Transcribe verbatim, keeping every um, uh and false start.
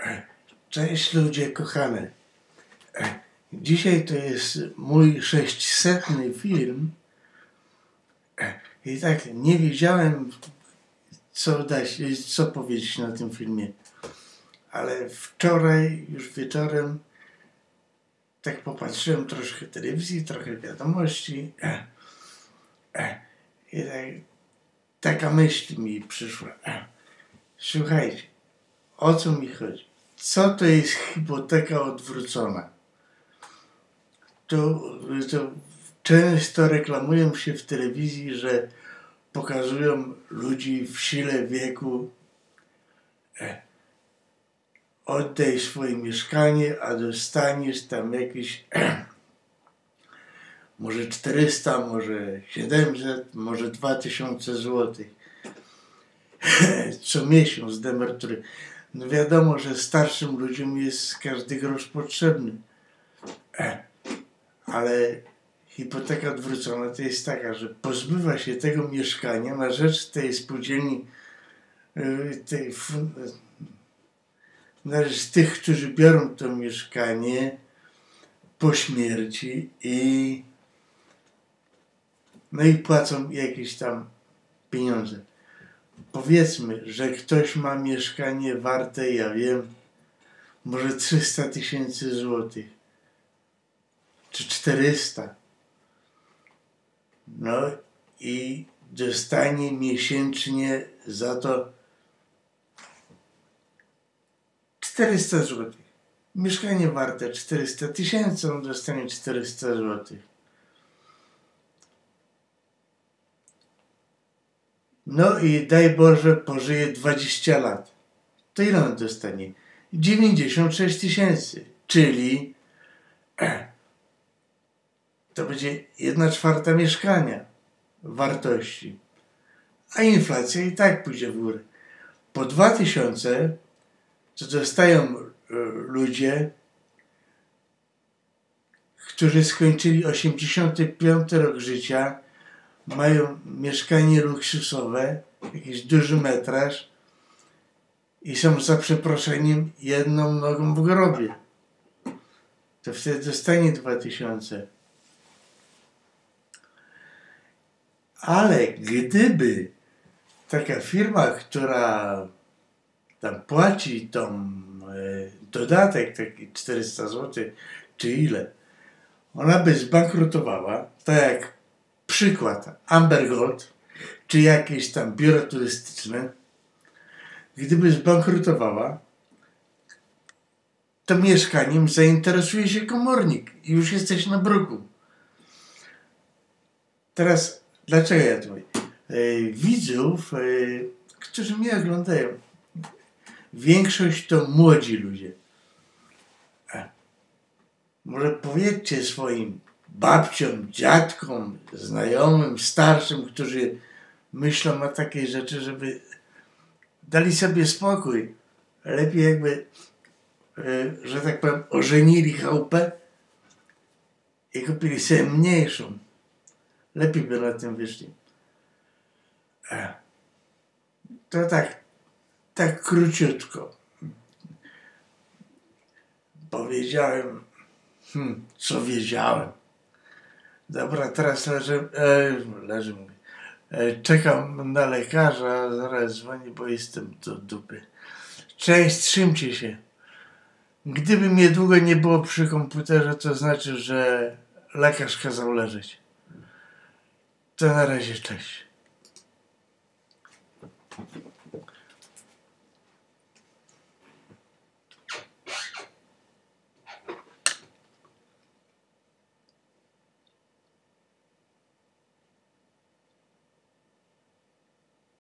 Cześć ludzie kochane. Dzisiaj to jest mój sześćsetny film i tak nie wiedziałem, co dać, co powiedzieć na tym filmie. Ale wczoraj już wieczorem tak popatrzyłem troszkę telewizji, trochę wiadomości i tak, taka myśl mi przyszła. Słuchajcie, o co mi chodzi? Co to jest hipoteka odwrócona? To, to często reklamują się w telewizji, że pokazują ludzi w sile wieku. E, oddaj swoje mieszkanie, a dostaniesz tam jakieś e, może czterysta, może siedemset, może dwa tysiące złotych co miesiąc z emerytury. No wiadomo, że starszym ludziom jest każdy grosz potrzebny. E, ale hipoteka odwrócona to jest taka, że pozbywa się tego mieszkania na rzecz tej spółdzielni, tej, na rzecz tych, którzy biorą to mieszkanie po śmierci i no i płacą jakieś tam pieniądze. Powiedzmy, że ktoś ma mieszkanie warte, ja wiem, może trzysta tysięcy złotych, czy czterysta. No i dostanie miesięcznie za to czterysta złotych. Mieszkanie warte czterysta tysięcy, on dostanie czterysta złotych. No i daj Boże, pożyje dwadzieścia lat. To ile on dostanie? dziewięćdziesiąt sześć tysięcy, czyli to będzie jedna czwarta mieszkania wartości. A inflacja i tak pójdzie w górę. Po dwa tysiące to dostają ludzie, którzy skończyli osiemdziesiąty piąty rok życia, mają mieszkanie luksusowe, jakiś duży metraż i są za przeproszeniem jedną nogą w grobie. To wtedy dostanie dwa tysiące. Ale gdyby taka firma, która tam płaci tą e, dodatek taki czterysta złotych, czy ile, ona by zbankrutowała, tak jak przykład Amber Gold, czy jakieś tam biuro turystyczne, gdyby zbankrutowała, to mieszkaniem zainteresuje się komornik i już jesteś na bruku. Teraz, dlaczego ja to mówię? E, widzów, e, którzy mnie oglądają, większość to młodzi ludzie. A może powiedzcie swoim babciom, dziadkom, znajomym, starszym, którzy myślą o takiej rzeczy, żeby dali sobie spokój. Lepiej jakby, że tak powiem, ożenili chałupę i kupili sobie mniejszą. Lepiej by na tym wyszli. To tak, tak króciutko powiedziałem, hmm, co wiedziałem. Dobra, teraz leżę, e, leżę mówię. E, czekam na lekarza, zaraz dzwonię, bo jestem do dupy. Cześć, trzymcie się. Gdyby mnie długo nie było przy komputerze, to znaczy, że lekarz kazał leżeć. To na razie, cześć.